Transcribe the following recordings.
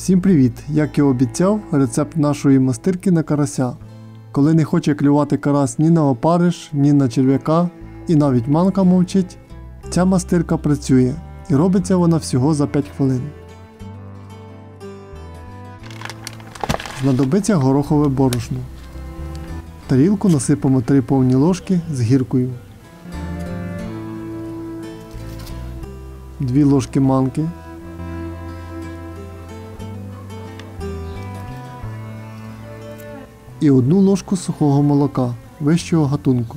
Всім привіт! Як і обіцяв, рецепт нашої мастирки на карася. Коли не хоче клювати карась ні на опариш, ні на черв'яка і навіть манка мовчить, ця мастирка працює і робиться вона всього за 5 хвилин. Знадобиться горохове борошно. В тарілку насипаємо 3 повні ложки з гіркою, 2 ложки манки, і 1 ложку сухого молока вищого гатунку.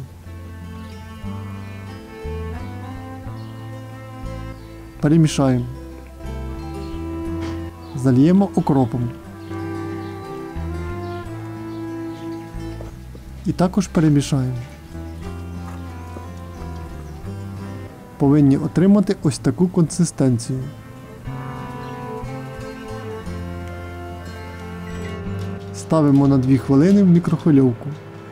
Перемішаємо. Зальємо окропом. І також перемішаємо. Повинні отримати ось таку консистенцію. Ставимо на 2 хвилини в мікрохвильовку.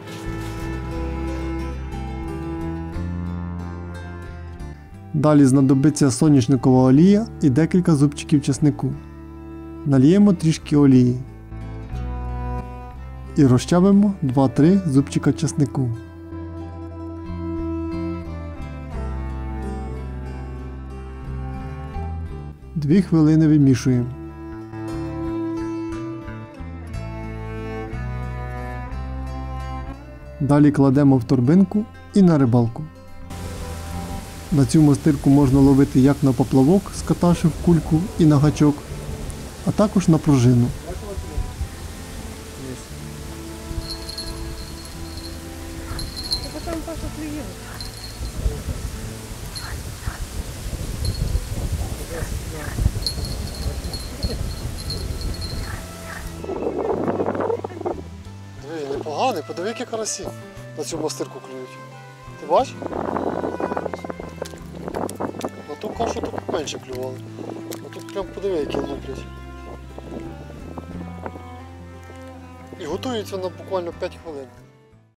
Далі знадобиться соняшникова олія і декілька зубчиків чеснику. Нальємо трішки олії. І розчавимо 2-3 зубчика чеснику. Дві хвилини вимішуємо. Далі кладемо в торбинку і на рибалку. На цю мастирку можна ловити як на поплавок, скатавши в кульку і на гачок, а також на пружину. Диви, непоганий, подиви, які карасі на цю мастирку клюють. Ти бачиш? На ту кашу тут менше клювали. А тут прям подиви, які луплять. І готується на буквально 5 хвилин.